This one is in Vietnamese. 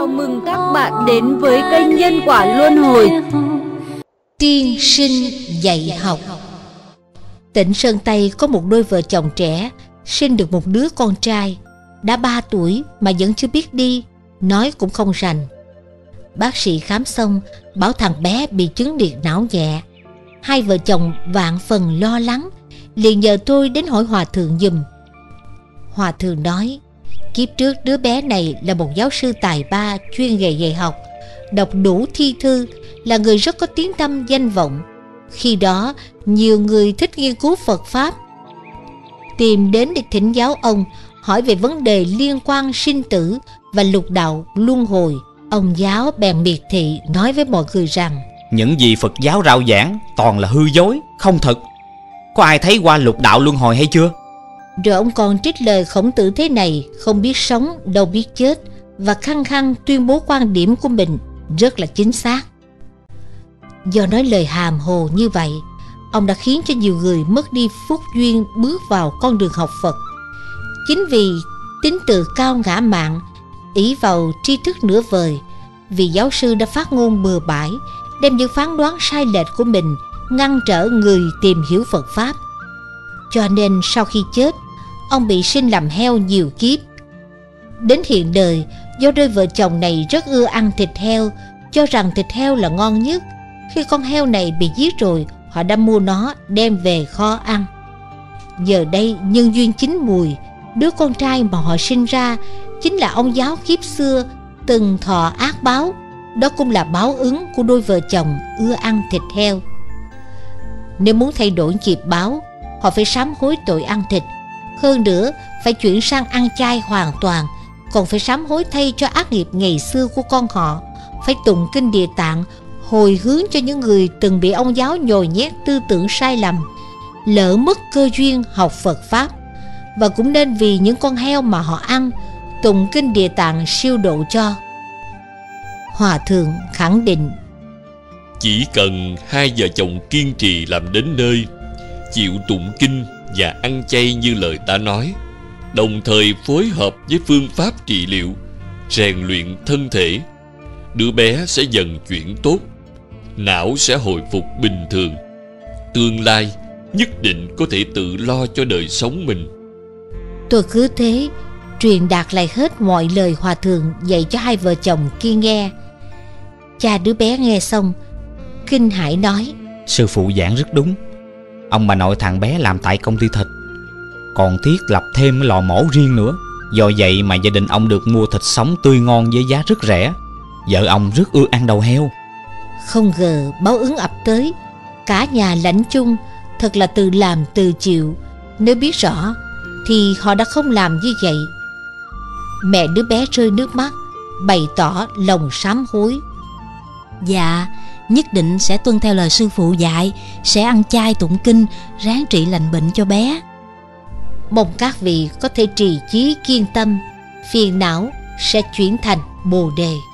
mừng các bạn đến với kênh Nhân Quả Luân Hồi. Tiên sinh dạy học. Tỉnh Sơn Tây có một đôi vợ chồng trẻ sinh được một đứa con trai, đã 3 tuổi mà vẫn chưa biết đi, nói cũng không rành. Bác sĩ khám xong bảo thằng bé bị chứng liệt não nhẹ. Hai vợ chồng vạn phần lo lắng, liền nhờ tôi đến hỏi hòa thượng giùm. Hòa thượng nói kiếp trước đứa bé này là một giáo sư tài ba chuyên nghề dạy học, đọc đủ thi thư, là người rất có tiếng tăm danh vọng. Khi đó nhiều người thích nghiên cứu Phật Pháp tìm đến để thỉnh giáo ông, hỏi về vấn đề liên quan sinh tử và lục đạo luân hồi. Ông giáo bèn miệt thị nói với mọi người rằng những gì Phật giáo rao giảng toàn là hư dối, không thật. Có ai thấy qua lục đạo luân hồi hay chưa? Rồi ông còn trích lời Khổng Tử thế này: không biết sống đâu biết chết, và khăng khăng tuyên bố quan điểm của mình rất là chính xác. Do nói lời hàm hồ như vậy, ông đã khiến cho nhiều người mất đi phúc duyên bước vào con đường học Phật. Chính vì tính tự cao ngã mạn, ỷ vào tri thức nửa vời, vì giáo sư đã phát ngôn bừa bãi, đem những phán đoán sai lệch của mình ngăn trở người tìm hiểu Phật Pháp. Cho nên sau khi chết, ông bị sinh làm heo nhiều kiếp. Đến hiện đời, do đôi vợ chồng này rất ưa ăn thịt heo, cho rằng thịt heo là ngon nhất. Khi con heo này bị giết rồi, họ đã mua nó đem về kho ăn. Giờ đây nhân duyên chín mùi, đứa con trai mà họ sinh ra chính là ông giáo kiếp xưa từng thọ ác báo. Đó cũng là báo ứng của đôi vợ chồng ưa ăn thịt heo. Nếu muốn thay đổi nghiệp báo, họ phải sám hối tội ăn thịt. Hơn nữa phải chuyển sang ăn chay hoàn toàn, còn phải sám hối thay cho ác nghiệp ngày xưa của con họ. Phải tụng kinh Địa Tạng, hồi hướng cho những người từng bị ông giáo nhồi nhét tư tưởng sai lầm, lỡ mất cơ duyên học Phật Pháp. Và cũng nên vì những con heo mà họ ăn, tụng kinh Địa Tạng siêu độ cho. Hòa thượng khẳng định chỉ cần hai vợ chồng kiên trì làm đến nơi, chịu tụng kinh và ăn chay như lời ta nói, đồng thời phối hợp với phương pháp trị liệu, rèn luyện thân thể, đứa bé sẽ dần chuyển tốt, não sẽ hồi phục bình thường, tương lai nhất định có thể tự lo cho đời sống mình. Tôi cứ thế truyền đạt lại hết mọi lời hòa thượng dạy cho hai vợ chồng kia nghe. Cha đứa bé nghe xong kinh hãi nói: sư phụ giảng rất đúng. Ông bà nội thằng bé làm tại công ty thịt, còn thiết lập thêm lò mổ riêng nữa. Do vậy mà gia đình ông được mua thịt sống tươi ngon với giá rất rẻ. Vợ ông rất ưa ăn đầu heo. Không ngờ báo ứng ập tới, cả nhà lãnh chung, thật là từ làm từ chịu. Nếu biết rõ thì họ đã không làm như vậy. Mẹ đứa bé rơi nước mắt, bày tỏ lòng sám hối. Dạ, nhất định sẽ tuân theo lời sư phụ dạy, sẽ ăn chay tụng kinh, ráng trị lành bệnh cho bé. Mong các vị có thể trì chí kiên tâm, phiền não sẽ chuyển thành bồ đề.